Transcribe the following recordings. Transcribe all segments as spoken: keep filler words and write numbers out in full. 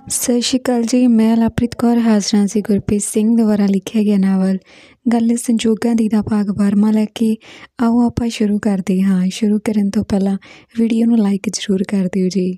ਸਤਿ ਸ਼੍ਰੀ ਅਕਾਲ ਜੀ। ਮੈਂ ਲਵਪ੍ਰੀਤ ਕੌਰ ਹਾਜ਼ਰਾਂ ਸੀ ਗੁਰਪ੍ਰੀਤ ਸਿੰਘ ਦੁਆਰਾ ਲਿਖਿਆ ਗਿਆ ਨਾਵਲ ਗੱਲ ਸੰਜੋਗਾਂ ਦੀ ਦਾ ਭਾਗ ਬਾਰ੍ਹਵਾਂ ਲੈ ਕੇ। ਆਓ ਆਪਾਂ ਸ਼ੁਰੂ ਕਰਦੇ ਹਾਂ। ਸ਼ੁਰੂ ਕਰਨ ਤੋਂ ਪਹਿਲਾਂ ਵੀਡੀਓ ਨੂੰ ਲਾਈਕ ਜ਼ਰੂਰ ਕਰ ਦਿਓ ਜੀ।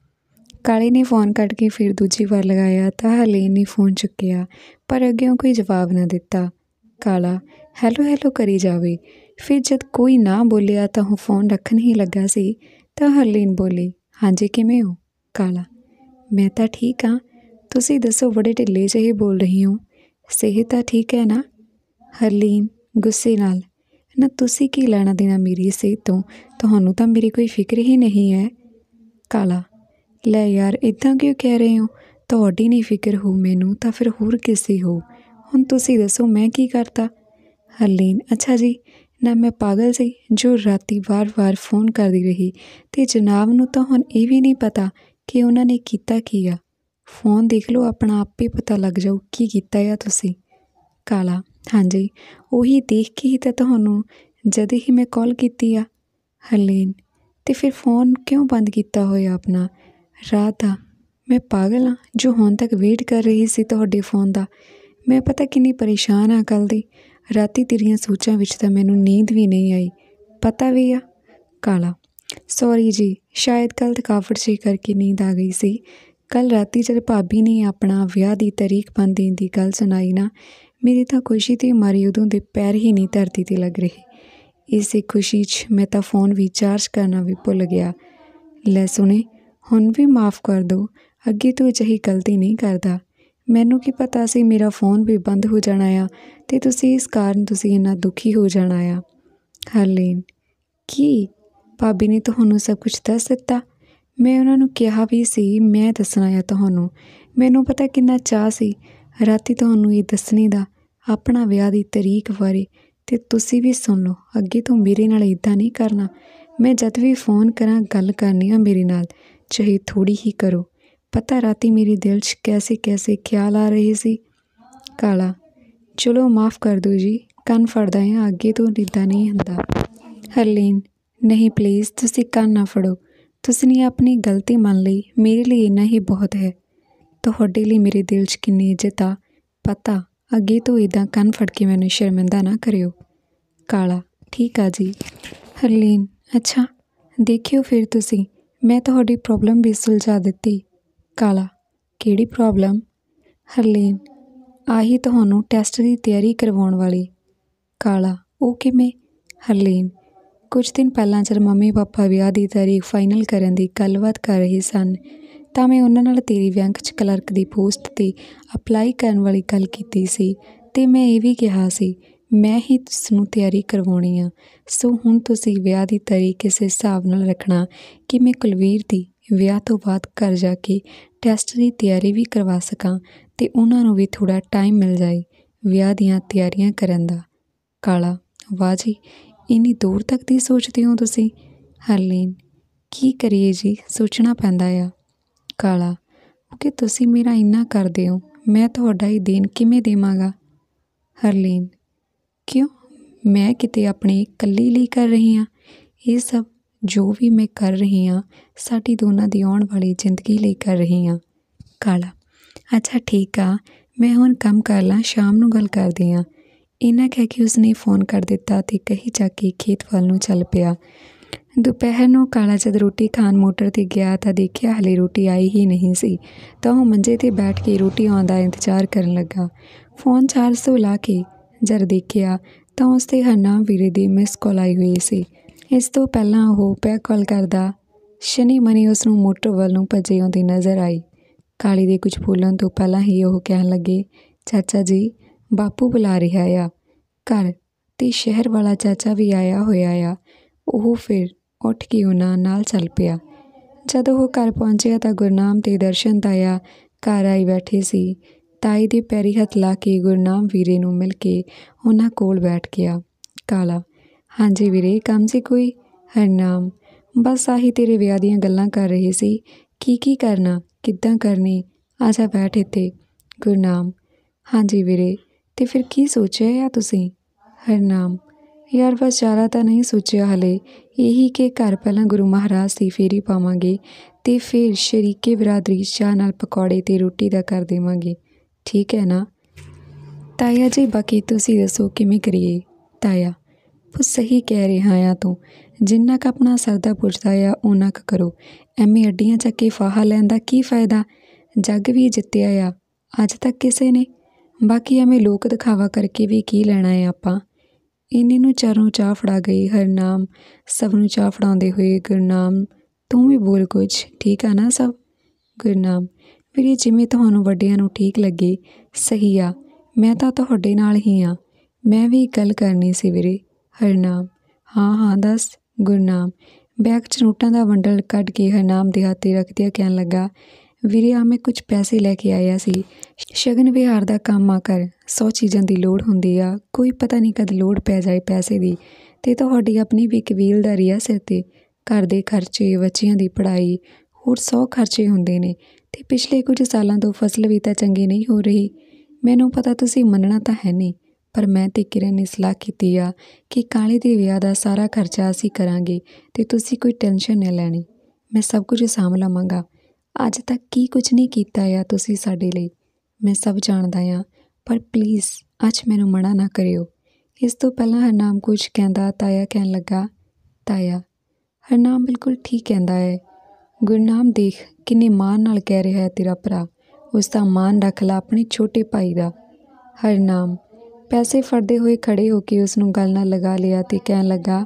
ਕਾਲੇ ਨੇ ਫ਼ੋਨ ਕੱਟ ਕੇ ਫਿਰ ਦੂਜੀ ਵਾਰ ਲਗਾਇਆ ਤਾਂ ਹਰਲੀਨ ਨੇ ਫ਼ੋਨ ਚੁੱਕਿਆ, ਪਰ ਅੱਗਿਓਂ ਕੋਈ ਜਵਾਬ ਨਾ ਦਿੱਤਾ। ਕਾਲਾ ਹੈਲੋ ਹੈਲੋ ਕਰੀ ਜਾਵੇ। ਫਿਰ ਜਦ ਕੋਈ ਨਾ ਬੋਲਿਆ ਤਾਂ ਉਹ ਫ਼ੋਨ ਰੱਖਣ ਹੀ ਲੱਗਾ ਸੀ ਤਾਂ ਹਰਲੀਨ ਬੋਲੀ, ਹਾਂਜੀ ਕਿਵੇਂ ਹੋ? ਕਾਲਾ ਮੈਂ ਤਾਂ ਠੀਕ ਹਾਂ, ਤੁਸੀਂ ਦੱਸੋ ਬੜੇ ਢਿੱਲੇ ਜਿਹੇ ਬੋਲ ਰਹੀ ਹੋ। ਸਿਹਤ ਤਾਂ ਠੀਕ ਹੈ ਨਾ? ਹਰਲੀਨ ਗੁੱਸੇ ਨਾਲ, ਨਾ ਤੁਸੀਂ ਕੀ ਲੈਣਾ ਦੇਣਾ ਮੇਰੀ ਸਿਹਤ ਤੋਂ, ਤੁਹਾਨੂੰ ਤਾਂ ਮੇਰੀ ਕੋਈ ਫਿਕਰ ਹੀ ਨਹੀਂ ਹੈ। ਕਾਲਾ ਲੈ ਯਾਰ ਇੱਦਾਂ ਕਿਉਂ ਕਹਿ ਰਹੇ ਹੋ? ਤੁਹਾਡੀ ਨਹੀਂ ਫਿਕਰ ਹੋ ਮੈਨੂੰ ਤਾਂ ਫਿਰ ਹੋਰ ਕਿਸੇ ਹੋ। ਹੁਣ ਤੁਸੀਂ ਦੱਸੋ ਮੈਂ ਕੀ ਕਰਤਾ? ਹਰਲੀਨ ਅੱਛਾ ਜੀ, ਨਾ ਮੈਂ ਪਾਗਲ ਸੀ ਜੋ ਰਾਤੀ ਵਾਰ-ਵਾਰ ਫ਼ੋਨ ਕਰਦੀ ਰਹੀ ਅਤੇ ਜਨਾਬ ਨੂੰ ਤਾਂ ਹੁਣ ਇਹ ਵੀ ਨਹੀਂ ਪਤਾ ਕਿ ਉਹਨਾਂ ਨੇ ਕੀਤਾ ਕੀ ਆ। ਫ਼ੋਨ ਦੇਖ ਲਓ ਆਪਣਾ, ਆਪੇ ਪਤਾ ਲੱਗ ਜਾਊ ਕੀ ਕੀਤਾ ਆ ਤੁਸੀਂ। ਕਾਲਾ ਹਾਂਜੀ ਉਹੀ ਦੇਖ ਕੇ ਹੀ ਤਾਂ ਤੁਹਾਨੂੰ ਜਦ ਹੀ ਮੈਂ ਕਾਲ ਕੀਤੀ ਆ। ਹਰਲੀਨ ਅਤੇ ਫਿਰ ਫ਼ੋਨ ਕਿਉਂ ਬੰਦ ਕੀਤਾ ਹੋਇਆ ਆਪਣਾ? ਰਾਤ ਦਾ ਮੈਂ ਪਾਗਲ ਹਾਂ ਜੋ ਹੁਣ ਤੱਕ ਵੇਟ ਕਰ ਰਹੀ ਸੀ ਤੁਹਾਡੇ ਫ਼ੋਨ ਦਾ। ਮੈਂ ਪਤਾ ਕਿੰਨੀ ਪਰੇਸ਼ਾਨ ਹਾਂ ਕੱਲ੍ਹ ਦੀ ਰਾਤੀ, ਤੇਰੀਆਂ ਸੋਚਾਂ ਵਿੱਚ ਤਾਂ ਮੈਨੂੰ ਨੀਂਦ ਵੀ ਨਹੀਂ ਆਈ, ਪਤਾ ਵੀ ਆ। ਕਾਲਾ ਸੌਰੀ ਜੀ, ਸ਼ਾਇਦ ਕੱਲ੍ਹ ਥਕਾਵਟ ਜਿਹੀ ਕਰਕੇ ਨੀਂਦ ਆ ਗਈ ਸੀ। ਕੱਲ੍ਹ ਰਾਤੀ ਜਦ ਭਾਬੀ ਨੇ ਆਪਣਾ ਵਿਆਹ ਦੀ ਤਾਰੀਖ ਬੰਦ ਦੇਣ ਦੀ ਗੱਲ ਸੁਣਾਈ ਨਾ, ਮੇਰੀ ਤਾਂ ਖੁਸ਼ੀ 'ਤੇ ਮਾਰੀ ਉਦੋਂ ਦੇ ਪੈਰ ਹੀ ਨਹੀਂ ਧਰਤੀ 'ਤੇ ਲੱਗ ਰਹੇ। ਇਸੇ ਖੁਸ਼ੀ 'ਚ ਮੈਂ ਤਾਂ ਫ਼ੋਨ ਵੀ ਚਾਰਜ ਕਰਨਾ ਵੀ ਭੁੱਲ ਗਿਆ। ਲੈ ਸੁਣੇ, ਹੁਣ ਵੀ ਮਾਫ਼ ਕਰ ਦਿਓ, ਅੱਗੇ ਤੋਂ ਅਜਿਹੀ ਗਲਤੀ ਨਹੀਂ ਕਰਦਾ। ਮੈਨੂੰ ਕੀ ਪਤਾ ਸੀ ਮੇਰਾ ਫ਼ੋਨ ਵੀ ਬੰਦ ਹੋ ਜਾਣਾ ਆ ਅਤੇ ਤੁਸੀਂ ਇਸ ਕਾਰਨ ਤੁਸੀਂ ਇੰਨਾ ਦੁਖੀ ਹੋ ਜਾਣਾ ਆ। ਹਰਲੀਨ ਕੀ ਭਾਬੀ ਨੇ ਤੁਹਾਨੂੰ ਸਭ ਕੁਛ ਦੱਸ ਦਿੱਤਾ? ਮੈਂ ਉਹਨਾਂ ਨੂੰ ਕਿਹਾ ਵੀ ਸੀ ਮੈਂ ਦੱਸਣਾ ਆ ਤੁਹਾਨੂੰ। ਮੈਨੂੰ ਪਤਾ ਕਿੰਨਾ ਚਾਅ ਸੀ ਰਾਤੀ ਤੁਹਾਨੂੰ ਇਹ ਦੱਸਣੇ ਦਾ ਆਪਣਾ ਵਿਆਹ ਦੀ ਤਾਰੀਖ ਬਾਰੇ। ਅਤੇ ਤੁਸੀਂ ਵੀ ਸੁਣ ਲਓ, ਅੱਗੇ ਤੋਂ ਮੇਰੇ ਨਾਲ ਇੱਦਾਂ ਨਹੀਂ ਕਰਨਾ। ਮੈਂ ਜਦ ਵੀ ਫ਼ੋਨ ਕਰਾਂ ਗੱਲ ਕਰਨੀ ਆ ਮੇਰੇ ਨਾਲ, ਚਾਹੇ ਥੋੜ੍ਹੀ ਹੀ ਕਰੋ। ਪਤਾ ਰਾਤੀ ਮੇਰੇ ਦਿਲ 'ਚ ਕੈਸੇ ਕੈਸੇ ਖਿਆਲ ਆ ਰਹੇ ਸੀ। ਕਾਲਾ ਚਲੋ ਮਾਫ਼ ਕਰ ਦਿਓ ਜੀ, ਕੰਨ ਫੜਦਾ ਹਾਂ, ਅੱਗੇ ਤੋਂ ਇੱਦਾਂ ਨਹੀਂ ਹੁੰਦਾ। ਹਰਲੀਨ ਨਹੀਂ ਪਲੀਜ਼ ਤੁਸੀਂ ਕੰਨ ਨਾ ਫੜੋ, ਤੁਸੀਂ ਨੇ ਆਪਣੀ ਗਲਤੀ ਮੰਨ ਲਈ, ਮੇਰੇ ਲਈ ਇੰਨਾ ਹੀ ਬਹੁਤ ਹੈ। ਤੁਹਾਡੇ ਲਈ ਮੇਰੇ ਦਿਲ 'ਚ ਕਿੰਨੀ ਇੱਜ਼ਤ ਆ ਪਤਾ, ਅੱਗੇ ਤੋਂ ਇੱਦਾਂ ਕੰਨ ਫੜ ਕੇ ਮੈਨੂੰ ਸ਼ਰਮਿੰਦਾ ਨਾ ਕਰਿਓ। ਕਾਲਾ ਠੀਕ ਆ ਜੀ। ਹਰਲੀਨ ਅੱਛਾ ਦੇਖਿਓ ਫਿਰ ਤੁਸੀਂ, ਮੈਂ ਤੁਹਾਡੀ ਪ੍ਰੋਬਲਮ ਵੀ ਸੁਲਝਾ ਦਿੱਤੀ। ਕਾਲਾ ਕਿਹੜੀ ਪ੍ਰੋਬਲਮ? ਹਰਲੀਨ ਆਹੀ ਤੁਹਾਨੂੰ ਟੈਸਟ ਦੀ ਤਿਆਰੀ ਕਰਵਾਉਣ ਵਾਲੀ। ਕਾਲਾ ਉਹ ਕਿਵੇਂ? ਹਰਲੀਨ ਕੁਝ ਦਿਨ ਪਹਿਲਾਂ ਜਦ ਮੰਮੀ ਪਾਪਾ ਵਿਆਹ ਦੀ ਤਾਰੀਖ ਫਾਈਨਲ ਕਰਨ ਦੀ ਗੱਲਬਾਤ ਕਰ ਰਹੇ ਸਨ ਤਾਂ ਮੈਂ ਉਹਨਾਂ ਨਾਲ ਤੇਰੀ ਬੈਂਕ 'ਚ ਕਲਰਕ ਦੀ ਪੋਸਟ 'ਤੇ ਅਪਲਾਈ ਕਰਨ ਵਾਲੀ ਗੱਲ ਕੀਤੀ ਸੀ ਅਤੇ ਮੈਂ ਇਹ ਵੀ ਕਿਹਾ ਸੀ ਮੈਂ ਹੀ ਉਸਨੂੰ ਤਿਆਰੀ ਕਰਵਾਉਣੀ ਆ। ਸੋ ਹੁਣ ਤੁਸੀਂ ਵਿਆਹ ਦੀ ਤਾਰੀਖ ਕਿਸੇ ਹਿਸਾਬ ਨਾਲ ਰੱਖਣਾ ਕਿ ਮੈਂ ਕੁਲਵੀਰ ਦੀ ਵਿਆਹ ਤੋਂ ਬਾਅਦ ਘਰ ਜਾ ਕੇ ਟੈਸਟ ਦੀ ਤਿਆਰੀ ਵੀ ਕਰਵਾ ਸਕਾਂ ਅਤੇ ਉਹਨਾਂ ਨੂੰ ਵੀ ਥੋੜ੍ਹਾ ਟਾਈਮ ਮਿਲ ਜਾਏ ਵਿਆਹ ਦੀਆਂ ਤਿਆਰੀਆਂ ਕਰਨ ਦਾ। ਕਾਲਾ ਵਾਹ ਜੀ, ਇੰਨੀ ਦੂਰ ਤੱਕ ਦੀ ਸੋਚਦੇ ਹੋ ਤੁਸੀਂ। ਹਰਲੀਨ ਕੀ ਕਰੀਏ ਜੀ, ਸੋਚਣਾ ਪੈਂਦਾ ਆ। ਕਾਲਾ ਕਿ ਤੁਸੀਂ ਮੇਰਾ ਇੰਨਾ ਕਰਦੇ ਹੋ, ਮੈਂ ਤੁਹਾਡਾ ਹੀ ਦੇਣ ਕਿਵੇਂ ਦੇਵਾਂਗਾ? ਹਰਲੀਨ ਕਿਉਂ, ਮੈਂ ਕਿਤੇ ਆਪਣੇ ਇਕੱਲੀ ਲਈ ਕਰ ਰਹੀ ਹਾਂ ਇਹ ਸਭ? ਜੋ ਵੀ ਮੈਂ ਕਰ ਰਹੀ ਹਾਂ ਸਾਡੀ ਦੋਨਾਂ ਦੀ ਆਉਣ ਵਾਲੀ ਜ਼ਿੰਦਗੀ ਲਈ ਕਰ ਰਹੀ ਹਾਂ। ਕਾਲਾ ਅੱਛਾ ਠੀਕ ਆ, ਮੈਂ ਹੁਣ ਕੰਮ ਕਰ ਲਾਂ, ਸ਼ਾਮ ਨੂੰ ਗੱਲ ਕਰਦੇ ਹਾਂ। ਇੰਨਾ ਕਹਿ ਕੇ ਉਸਨੇ ਫ਼ੋਨ ਕਰ ਦਿੱਤਾ ਅਤੇ ਕਹੀ ਜਾ ਕੇ ਖੇਤ ਵੱਲ ਨੂੰ ਚੱਲ ਪਿਆ। ਦੁਪਹਿਰ ਨੂੰ ਕਾਲਾ ਜਦ ਰੋਟੀ ਖਾਣ ਮੋਟਰ 'ਤੇ ਗਿਆ ਤਾਂ ਦੇਖਿਆ ਹਾਲੇ ਰੋਟੀ ਆਈ ਹੀ ਨਹੀਂ ਸੀ ਤਾਂ ਉਹ ਮੰਜੇ 'ਤੇ ਬੈਠ ਕੇ ਰੋਟੀ ਆਉਣ ਦਾ ਇੰਤਜ਼ਾਰ ਕਰਨ ਲੱਗਾ। ਫ਼ੋਨ ਚਾਰਜ ਤੋਂ ਲਾ ਕੇ ਜਦ ਦੇਖਿਆ ਤਾਂ ਉਸ 'ਤੇ ਹਰਨਾਮ ਵੀਰੇ ਦੀ ਮਿਸ ਕਾਲ ਆਈ ਹੋਈ ਸੀ। ਇਸ ਤੋਂ ਪਹਿਲਾਂ ਉਹ ਬੈਕ ਕਾਲ ਕਰਦਾ ਸ਼ਨੀ ਮਨੀ ਉਸ ਨੂੰ ਮੋਟਰ ਵੱਲ ਨੂੰ ਭੱਜੇ ਆਉਂਦੀ ਨਜ਼ਰ ਆਈ। ਕਾਲੀ ਦੇ ਕੁਝ ਬੋਲਣ ਤੋਂ ਪਹਿਲਾਂ ਹੀ ਉਹ ਕਹਿਣ ਲੱਗੇ, ਚਾਚਾ ਜੀ ਬਾਪੂ ਬੁਲਾ ਰਿਹਾ ਆ ਘਰ, ਅਤੇ ਸ਼ਹਿਰ ਵਾਲਾ ਚਾਚਾ ਵੀ ਆਇਆ ਹੋਇਆ ਆ। ਉਹ ਫਿਰ ਉੱਠ ਕੇ ਉਹਨਾਂ ਨਾਲ ਚੱਲ ਪਿਆ। ਜਦੋਂ ਉਹ ਘਰ ਪਹੁੰਚਿਆ ਤਾਂ ਗੁਰਨਾਮ ਅਤੇ ਦਰਸ਼ਨ ਤਾਇਆ ਘਰ ਆਈ ਬੈਠੇ ਸੀ। ਤਾਈ ਦੇ ਪੈਰੀ ਹੱਥ ਲਾ ਕੇ ਗੁਰਨਾਮ ਵੀਰੇ ਨੂੰ ਮਿਲ ਕੇ ਉਹਨਾਂ ਕੋਲ ਬੈਠ ਗਿਆ। ਕਾਲਾ ਹਾਂਜੀ ਵੀਰੇ, ਕੰਮ ਸੀ ਕੋਈ? ਹਰਨਾਮ ਬਸ ਆਹੀ ਤੇਰੇ ਵਿਆਹ ਦੀਆਂ ਗੱਲਾਂ ਕਰ ਰਹੇ ਸੀ, ਕੀ ਕੀ ਕਰਨਾ, ਕਿੱਦਾਂ ਕਰਨੀ, ਆ ਜਾ ਬੈਠ ਇੱਥੇ। ਗੁਰਨਾਮ ਹਾਂਜੀ ਵੀਰੇ, ਅਤੇ ਫਿਰ ਕੀ ਸੋਚਿਆ ਆ ਤੁਸੀਂ? ਹਰਨਾਮ ਯਾਰ ਬਸ ਜ਼ਿਆਦਾ ਤਾਂ ਨਹੀਂ ਸੋਚਿਆ ਹਾਲੇ, ਇਹੀ ਕਿ ਘਰ ਪਹਿਲਾਂ ਗੁਰੂ ਮਹਾਰਾਜ ਦੀ ਫੇਰੀ ਪਾਵਾਂਗੇ ਅਤੇ ਫਿਰ ਸ਼ਰੀਕੇ ਬਰਾਦਰੀ ਚਾਹ ਨਾਲ ਪਕੌੜੇ ਅਤੇ ਰੋਟੀ ਦਾ ਕਰ ਦੇਵਾਂਗੇ। ਠੀਕ ਹੈ ਨਾ ਤਾਇਆ ਜੀ? ਬਾਕੀ ਤੁਸੀਂ ਦੱਸੋ ਕਿਵੇਂ ਕਰੀਏ? ਤਾਇਆ: ਉਹ ਸਹੀ ਕਹਿ ਰਿਹਾ ਆ ਤੂੰ, ਜਿੰਨਾ ਕੁ ਆਪਣਾ ਸਰਦਾ ਪੁੱਛਦਾ ਆ ਓਨਾ ਕੁ ਕਰੋ। ਐਵੇਂ ਅੱਡੀਆਂ ਚੱਕ ਕੇ ਫਾਹਾ ਲੈਣ ਦਾ ਕੀ ਫਾਇਦਾ? ਜੱਗ ਵੀ ਜਿੱਤਿਆ ਆ ਅੱਜ ਤੱਕ ਕਿਸੇ ਨੇ। ਬਾਕੀ ਐਵੇਂ ਲੋਕ ਦਿਖਾਵਾ ਕਰਕੇ ਵੀ ਕੀ ਲੈਣਾ ਹੈ ਆਪਾਂ। ਇੰਨੇ ਨੂੰ ਚਾਰੋਂ ਚਾਹ ਫੜਾ ਗਈ। ਹਰਨਾਮ ਸਭ ਨੂੰ ਚਾਹ ਫੜਾਉਂਦੇ ਹੋਏ: ਗੁਰਨਾਮ ਤੂੰ ਵੀ ਬੋਲ ਕੁਛ, ਠੀਕ ਆ ਨਾ ਸਭ? ਗੁਰਨਾਮ: ਵੀਰੇ ਜਿਵੇਂ ਤੁਹਾਨੂੰ ਵੱਡਿਆਂ ਨੂੰ ਠੀਕ ਲੱਗੇ। ਸਹੀ ਆ, ਮੈਂ ਤਾਂ ਤੁਹਾਡੇ ਨਾਲ ਹੀ ਹਾਂ। ਮੈਂ ਵੀ ਇੱਕ ਗੱਲ ਕਰਨੀ ਸੀ ਵੀਰੇ। ਹਰਨਾਮ: ਹਾਂ ਹਾਂ ਦੱਸ। ਗੁਰਨਾਮ ਬੈਗ 'ਚ ਨੋਟਾਂ ਦਾ ਬੰਡਲ ਕੱਢ ਕੇ ਹਰਨਾਮ ਦੇ ਹੱਥ 'ਤੇ ਰੱਖਦਿਆਂ ਕਹਿਣ ਲੱਗਾ: ਵੀਰੇ ਆ ਮੈਂ ਕੁਝ ਪੈਸੇ ਲੈ ਕੇ ਆਇਆ ਸੀ। ਸ਼ਗਨ ਵਿਹਾਰ ਦਾ ਕੰਮ ਆ ਕਰ, ਸੌ ਚੀਜ਼ਾਂ ਦੀ ਲੋੜ ਹੁੰਦੀ ਆ, ਕੋਈ ਪਤਾ ਨਹੀਂ ਕਦ ਲੋੜ ਪੈ ਜਾਏ ਪੈਸੇ ਦੀ। ਅਤੇ ਤੁਹਾਡੀ ਆਪਣੀ ਵੀ ਕਬੀਲਦਾਰੀ ਆ ਸਿਰ 'ਤੇ। ਘਰ ਦੇ ਖਰਚੇ, ਬੱਚਿਆਂ ਦੀ ਪੜ੍ਹਾਈ, ਹੋਰ ਸੌ ਖਰਚੇ ਹੁੰਦੇ ਨੇ। ਅਤੇ ਪਿਛਲੇ ਕੁਝ ਸਾਲਾਂ ਤੋਂ ਫਸਲ ਵੀ ਤਾਂ ਚੰਗੀ ਨਹੀਂ ਹੋ ਰਹੀ। ਮੈਨੂੰ ਪਤਾ ਤੁਸੀਂ ਮੰਨਣਾ ਤਾਂ ਹੈ ਨਹੀਂ, ਪਰ ਮੈਂ ਅਤੇ ਕਿਰਨ ਨੇ ਸਲਾਹ ਕੀਤੀ ਆ ਕਿ ਕਾਲੇ ਦੇ ਵਿਆਹ ਦਾ ਸਾਰਾ ਖਰਚਾ ਅਸੀਂ ਕਰਾਂਗੇ ਅਤੇ ਤੁਸੀਂ ਕੋਈ ਟੈਨਸ਼ਨ ਨਹੀਂ ਲੈਣੀ। ਮੈਂ ਸਭ ਕੁਝ ਸਾਂਭ ਲਵਾਂਗਾ। ਅੱਜ ਤੱਕ ਕੀ ਕੁਝ ਨਹੀਂ ਕੀਤਾ ਆ ਤੁਸੀਂ ਸਾਡੇ ਲਈ, ਮੈਂ ਸਭ ਜਾਣਦਾ ਹਾਂ, ਪਰ ਪਲੀਜ਼ ਅੱਜ ਮੈਨੂੰ ਮਨਾ ਨਾ ਕਰਿਓ। ਇਸ ਤੋਂ ਪਹਿਲਾਂ ਹਰਨਾਮ ਕੁਝ ਕਹਿੰਦਾ ਤਾਇਆ ਕਹਿਣ ਲੱਗਾ: ਤਾਇਆ ਹਰਨਾਮ ਬਿਲਕੁਲ ਠੀਕ ਕਹਿੰਦਾ ਹੈ। ਗੁਰਨਾਮ ਦੇਖ ਕਿੰਨੇ ਮਾਣ ਨਾਲ ਕਹਿ ਰਿਹਾ ਹੈ ਤੇਰਾ ਭਰਾ, ਉਸ ਦਾ ਮਾਣ ਰੱਖ ਲਾ ਆਪਣੇ ਛੋਟੇ ਭਾਈ ਦਾ। ਹਰਨਾਮ ਪੈਸੇ ਫੜਦੇ ਹੋਏ ਖੜ੍ਹੇ ਹੋ ਕੇ ਉਸ ਨੂੰ ਗੱਲ ਨਾਲ ਲਗਾ ਲਿਆ ਅਤੇ ਕਹਿਣ ਲੱਗਾ: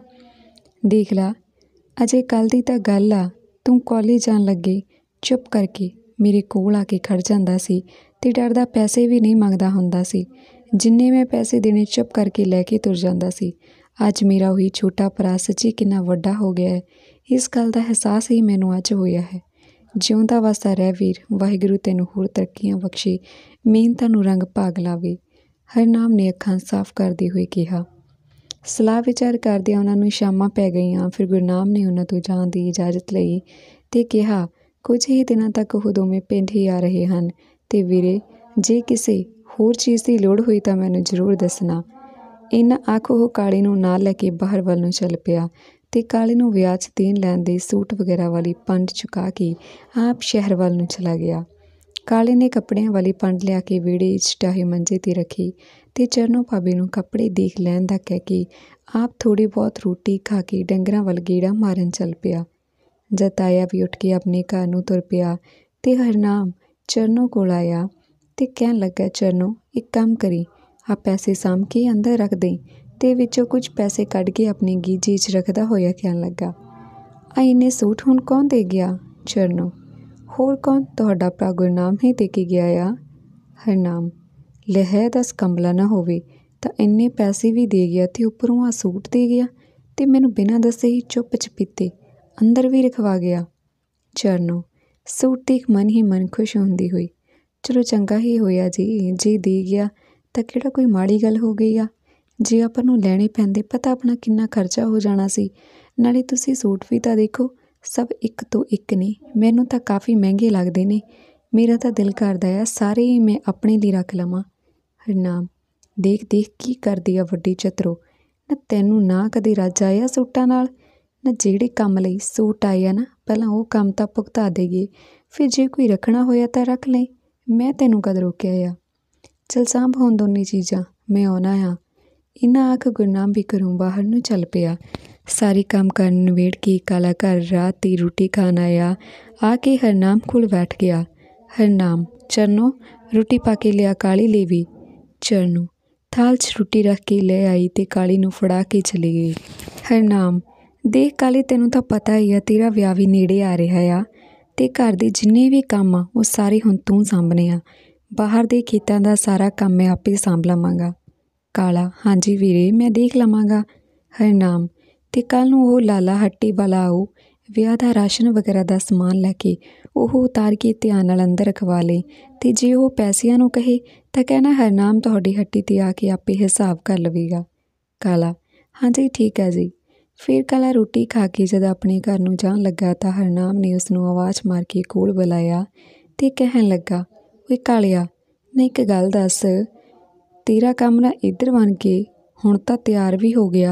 ਦੇਖ ਲਾ ਅਜੇ ਕੱਲ੍ਹ ਦੀ ਤਾਂ ਗੱਲ ਆ, ਤੂੰ ਕਾਲਜ ਜਾਣ ਲੱਗੇ ਚੁੱਪ ਕਰਕੇ ਮੇਰੇ ਕੋਲ ਆ ਕੇ ਖੜ੍ਹ ਜਾਂਦਾ ਸੀ ਅਤੇ ਡਰਦਾ ਪੈਸੇ ਵੀ ਨਹੀਂ ਮੰਗਦਾ ਹੁੰਦਾ ਸੀ। ਜਿੰਨੇ ਮੈਂ ਪੈਸੇ ਦੇਣੇ ਚੁੱਪ ਕਰਕੇ ਲੈ ਕੇ ਤੁਰ ਜਾਂਦਾ ਸੀ। ਅੱਜ ਮੇਰਾ ਉਹੀ ਛੋਟਾ ਭਰਾ ਸੱਚੀ ਕਿੰਨਾ ਵੱਡਾ ਹੋ ਗਿਆ ਹੈ, ਇਸ ਗੱਲ ਦਾ ਅਹਿਸਾਸ ਹੀ ਮੈਨੂੰ ਅੱਜ ਹੋਇਆ ਹੈ। ਜਿਉਂਦਾ ਵਸਦਾ ਰਹਿ ਵੀਰ, ਵਾਹਿਗੁਰੂ ਤੈਨੂੰ ਹੋਰ ਤਰੱਕੀਆਂ ਬਖਸ਼ੇ, ਮਿਹਨਤਾਂ ਨੂੰ ਰੰਗ ਭਾਗ ਲਾਵੇ। ਹਰਨਾਮ ਨੇ ਅੱਖਾਂ ਸਾਫ਼ ਕਰਦੇ ਹੋਏ ਕਿਹਾ। ਸਲਾਹ ਵਿਚਾਰ ਕਰਦਿਆਂ ਉਹਨਾਂ ਨੂੰ ਸ਼ਾਮਾਂ ਪੈ ਗਈਆਂ। ਫਿਰ ਗੁਰਨਾਮ ਨੇ ਉਹਨਾਂ ਤੋਂ ਜਾਣ ਦੀ ਇਜਾਜ਼ਤ ਲਈ ਅਤੇ ਕਿਹਾ ਕੁਝ ਹੀ ਦਿਨਾਂ ਤੱਕ ਉਹ ਦੋਵੇਂ ਪਿੰਡ ਹੀ ਆ ਰਹੇ ਹਨ ਅਤੇ ਵੀਰੇ ਜੇ ਕਿਸੇ ਹੋਰ ਚੀਜ਼ ਦੀ ਲੋੜ ਹੋਈ ਤਾਂ ਮੈਨੂੰ ਜ਼ਰੂਰ ਦੱਸਣਾ। ਇੰਨਾ ਆਖ ਉਹ ਕਾਲੇ ਨੂੰ ਨਾਲ ਲੈ ਕੇ ਬਾਹਰ ਵੱਲ ਨੂੰ ਚੱਲ ਪਿਆ ਅਤੇ ਕਾਲੇ ਨੂੰ ਵਿਆਹ 'ਚ ਦੇਣ ਲੈਣ ਦੇ ਸੂਟ ਵਗੈਰਾ ਵਾਲੀ ਪੰਡ ਚੁਕਾ ਕੇ ਆਪ ਸ਼ਹਿਰ ਵੱਲ ਨੂੰ ਚਲਾ ਗਿਆ। ਕਾਲੇ ਨੇ ਕੱਪੜਿਆਂ ਵਾਲੀ ਪੰਡ ਲਿਆ ਕੇ ਵਿਹੜੇ 'ਚ ਢਾਹੇ ਮੰਜੇ 'ਤੇ ਰੱਖੀ ਅਤੇ ਚਰਨੋਂ ਭਾਬੀ ਨੂੰ ਕੱਪੜੇ ਦੇਖ ਲੈਣ ਦਾ ਕਹਿ ਕੇ ਆਪ ਥੋੜ੍ਹੀ ਬਹੁਤ ਰੋਟੀ ਖਾ ਕੇ ਡੰਗਰਾਂ ਵੱਲ ਗੇੜਾ ਮਾਰਨ ਚੱਲ ਪਿਆ। ਜਦ ਤਾਇਆ ਵੀ ਉੱਠ ਕੇ ਆਪਣੇ ਘਰ ਨੂੰ ਤੁਰ ਪਿਆ ਅਤੇ ਹਰਨਾਮ ਚਰਨੋਂ ਕੋਲ ਆਇਆ ਅਤੇ ਕਹਿਣ ਲੱਗਾ: ਚਰਨੋਂ ਇੱਕ ਕੰਮ ਕਰੀ, ਆਹ ਪੈਸੇ ਸਾਂਭ ਕੇ ਅੰਦਰ ਰੱਖ ਦੇਈਂ। ਅਤੇ ਵਿੱਚੋਂ ਕੁਝ ਪੈਸੇ ਕੱਢ ਕੇ ਆਪਣੀ ਗੀਜੀ 'ਚ ਰੱਖਦਾ ਹੋਇਆ ਕਹਿਣ ਲੱਗਾ: ਆ ਇੰਨੇ ਸੂਟ ਹੁਣ ਕੌਣ ਦੇ ਗਿਆ? ਚਰਨੋਂ: ਹੋਰ ਕੌਣ, ਤੁਹਾਡਾ ਭਰਾ ਗੁਰਨਾਮ ਹੀ ਦੇ ਕੇ ਗਿਆ ਆ। ਹਰਨਾਮ: ਲੈ ਹੈ ਦੱਸ ਕੰਬਲਾ ਨਾ ਹੋਵੇ ਤਾਂ ਇੰਨੇ ਪੈਸੇ ਵੀ ਦੇ ਗਿਆ ਅਤੇ ਉੱਪਰੋਂ ਆਹ ਸੂਟ ਦੇ ਗਿਆ ਅਤੇ ਮੈਨੂੰ ਬਿਨਾਂ ਦੱਸੇ ਹੀ ਚੁੱਪ ਚਪੀਤੇ ਅੰਦਰ ਵੀ ਰਖਵਾ ਗਿਆ। ਚਰਨੋਂ: ਸੂਟ ਦੇਖ ਮਨ ਹੀ ਮਨ ਖੁਸ਼ ਹੁੰਦੀ ਹੋਈ: ਚਲੋ ਚੰਗਾ ਹੀ ਹੋਇਆ ਜੀ, ਜੇ ਦੇ ਗਿਆ ਤਾਂ ਕਿਹੜਾ ਕੋਈ ਮਾੜੀ ਗੱਲ ਹੋ ਗਈ ਆ। ਜੇ ਆਪਾਂ ਨੂੰ ਲੈਣੇ ਪੈਂਦੇ ਪਤਾ ਆਪਣਾ ਕਿੰਨਾ ਖਰਚਾ ਹੋ ਜਾਣਾ ਸੀ। ਨਾਲੇ ਤੁਸੀਂ ਸੂਟ ਵੀ ਤਾਂ ਦੇਖੋ, ਸਭ ਇੱਕ ਤੋਂ ਇੱਕ ਨੇ, ਮੈਨੂੰ ਤਾਂ ਕਾਫੀ ਮਹਿੰਗੇ ਲੱਗਦੇ ਨੇ। ਮੇਰਾ ਤਾਂ ਦਿਲ ਕਰਦਾ ਆ ਸਾਰੇ ਹੀ ਮੈਂ ਆਪਣੇ ਲਈ ਰੱਖ ਲਵਾਂ। ਹਰਨਾਮ: ਦੇਖ ਦੇਖ ਕੀ ਕਰਦੀ ਆ ਵੱਡੀ ਚਤਰੋ, ਨਾ ਤੈਨੂੰ ਨਾ ਕਦੇ ਰੱਜ ਆਇਆ ਸੂਟਾਂ ਨਾਲ। ਨਾ ਜਿਹੜੇ ਕੰਮ ਲਈ ਸੂਟ ਆਏ ਆ ਨਾ ਪਹਿਲਾਂ ਉਹ ਕੰਮ ਤਾਂ ਭੁਗਤਾ ਦੇਈਏ, ਫਿਰ ਜੇ ਕੋਈ ਰੱਖਣਾ ਹੋਇਆ ਤਾਂ ਰੱਖ ਲਈ, ਮੈਂ ਤੈਨੂੰ ਕਦ ਰੋਕਿਆ ਆ। ਚੱਲ ਸਾਂਭ ਹੁਣ ਦੋਨੇ ਚੀਜ਼ਾਂ, ਮੈਂ ਆਉਣਾ ਹਾਂ। ਇਹਨਾਂ ਆਖ ਗੁਰਨਾਮ ਵੀ ਘਰੋਂ ਬਾਹਰ ਨੂੰ ਚੱਲ ਪਿਆ। ਸਾਰੇ ਕੰਮ ਕਰਨ ਨਿਬੇੜ ਕੇ ਕਾਲਾ ਘਰ ਰਾਤ ਦੀ ਰੋਟੀ ਖਾਣ ਆਇਆ। ਆ ਕੇ ਹਰਨਾਮ ਕੋਲ ਬੈਠ ਗਿਆ। ਹਰਨਾਮ: ਚਰਨੋਂ ਰੋਟੀ ਪਾ ਕੇ ਲਿਆ ਕਾਲੀ ਲਈ ਵੀ। ਚਰਨੋਂ ਥਾਲ 'ਚ ਰੋਟੀ ਰੱਖ ਕੇ ਲੈ ਆਈ ਅਤੇ ਕਾਲੀ ਨੂੰ ਫੜਾ ਕੇ ਚਲੀ ਗਈ। ਹਰਨਾਮ: ਦੇਖ ਕਾਲੀ ਤੈਨੂੰ ਤਾਂ ਪਤਾ ਹੀ ਆ ਤੇਰਾ ਵਿਆਹ ਵੀ ਨੇੜੇ ਆ ਰਿਹਾ ਆ ਅਤੇ ਘਰ ਦੇ ਜਿੰਨੇ ਵੀ ਕੰਮ ਆ ਉਹ ਸਾਰੇ ਹੁਣ ਤੂੰ ਸਾਂਭਣੇ ਆ। ਬਾਹਰ ਦੇ ਖੇਤਾਂ ਦਾ ਸਾਰਾ ਕੰਮ ਮੈਂ ਆਪੇ ਸਾਂਭ ਲਵਾਂਗਾ। ਕਾਲਾ: ਹਾਂਜੀ ਵੀਰੇ ਮੈਂ ਦੇਖ ਲਵਾਂਗਾ। ਹਰਨਾਮ: ਅਤੇ ਕੱਲ੍ਹ ਨੂੰ ਉਹ ਲਾਲਾ ਹੱਟੀ ਵਾਲਾ ਆਊ, ਵਿਆਹ ਦਾ ਰਾਸ਼ਨ ਵਗੈਰਾ ਦਾ ਸਮਾਨ ਲੈ ਕੇ, ਉਹ ਉਤਾਰ ਕੇ ਧਿਆਨ ਨਾਲ ਅੰਦਰ ਰਖਵਾ ਲਈ ਅਤੇ ਜੇ ਉਹ ਪੈਸਿਆਂ ਨੂੰ ਕਹੇ ਤਾਂ ਕਹਿਣਾ ਹਰਨਾਮ ਤੁਹਾਡੀ ਹੱਟੀ 'ਤੇ ਆ ਕੇ ਆਪੇ ਹਿਸਾਬ ਕਰ ਲਵੇਗਾ। ਕਾਲਾ: ਹਾਂਜੀ ਠੀਕ ਹੈ ਜੀ। ਫਿਰ ਕਾਲਾ ਰੋਟੀ ਖਾ ਕੇ ਜਦ ਆਪਣੇ ਘਰ ਨੂੰ ਜਾਣ ਲੱਗਾ ਤਾਂ ਹਰਨਾਮ ਨੇ ਉਸ ਨੂੰ ਆਵਾਜ਼ ਮਾਰ ਕੇ ਕੋਲ ਬੁਲਾਇਆ ਅਤੇ ਕਹਿਣ ਲੱਗਾ: ਓਏ ਕਾਲਿਆ, ਨਾ ਇੱਕ ਗੱਲ ਦੱਸ, ਤੇਰਾ ਕੰਮ ਨਾ ਇੱਧਰ ਬਣ ਕੇ ਹੁਣ ਤਾਂ ਤਿਆਰ ਵੀ ਹੋ ਗਿਆ,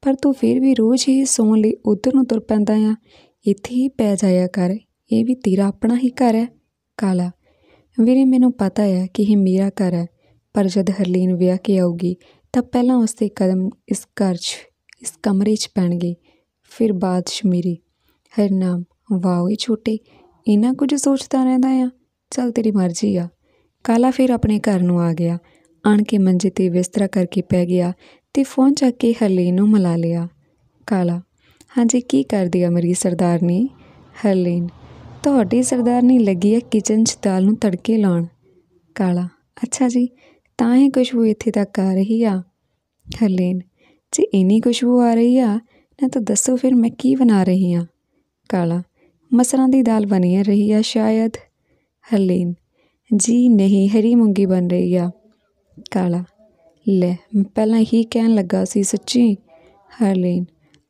ਪਰ ਤੂੰ ਫਿਰ ਵੀ ਰੋਜ਼ ਹੀ ਸੌਣ ਲਈ ਉੱਧਰ ਨੂੰ ਤੁਰ ਪੈਂਦਾ ਆ। ਇੱਥੇ ਹੀ ਪੈ ਜਾਇਆ ਕਰ, ਇਹ ਵੀ ਤੇਰਾ ਆਪਣਾ ਹੀ ਘਰ ਹੈ। ਕਾਲਾ, ਵੀਰੇ ਮੈਨੂੰ ਪਤਾ ਹੈ ਕਿ ਇਹ ਮੇਰਾ ਘਰ ਹੈ, ਪਰ ਜਦ ਹਰਲੀਨ ਵਿਆਹ ਕੇ ਆਊਗੀ ਤਾਂ ਪਹਿਲਾਂ ਉਸਦੇ ਕਦਮ ਇਸ ਘਰ 'ਚ, ਇਸ ਕਮਰੇ 'ਚ ਪੈਣਗੇ, ਫਿਰ ਬਾਅਦ 'ਚ ਮੇਰੇ। ਹਰਨਾਮ, ਵਾਹ ਓਏ ਛੋਟੇ, ਇੰਨਾ ਕੁਝ ਸੋਚਦਾ ਰਹਿੰਦਾ ਆ। ਚੱਲ ਤੇਰੀ ਮਰਜ਼ੀ ਆ। ਕਾਲਾ ਫਿਰ ਆਪਣੇ ਘਰ ਨੂੰ ਆ ਗਿਆ। ਆਣ ਕੇ ਮੰਜੇ 'ਤੇ ਬਿਸਤਰਾ ਕਰਕੇ ਪੈ ਗਿਆ ਅਤੇ ਫੋਨ ਚੱਕ ਕੇ ਹਰਲੀਨ ਨੂੰ ਮਿਲਾ ਲਿਆ। ਕਾਲਾ, ਹਾਂਜੀ ਕੀ ਕਰਦੀ ਆ ਮੇਰੀ ਸਰਦਾਰਨੀ? ਹਰਲੀਨ, ਤੁਹਾਡੀ ਸਰਦਾਰਨੀ ਲੱਗੀ ਹੈ ਕਿਚਨ 'ਚ ਦਾਲ ਨੂੰ ਤੜਕੇ ਲਾਉਣ। ਕਾਲਾ, ਅੱਛਾ ਜੀ, ਤਾਂ ਹੀ ਖੁਸ਼ਬੂ ਇੱਥੇ ਤੱਕ ਆ ਰਹੀ ਆ। ਹਰਲੀਨ, ਜੇ ਇੰਨੀ ਖੁਸ਼ਬੂ ਆ ਰਹੀ ਆ ਨਾ ਤਾਂ ਦੱਸੋ ਫਿਰ ਮੈਂ ਕੀ ਬਣਾ ਰਹੀ ਹਾਂ। ਕਾਲਾ, ਮਸਰਾਂ ਦੀ ਦਾਲ ਬਣੀ ਰਹੀ ਆ ਸ਼ਾਇਦ। ਹਰਲੀਨ, ਜੀ ਨਹੀਂ, ਹਰੀ ਮੂੰਗੀ ਬਣ ਰਹੀ ਆ। ਕਾਲਾ, ਲੈ ਮੈਂ ਪਹਿਲਾਂ ਇਹੀ ਕਹਿਣ ਲੱਗਾ ਸੀ ਸੱਚੀ। ਹਰਲੀਨ,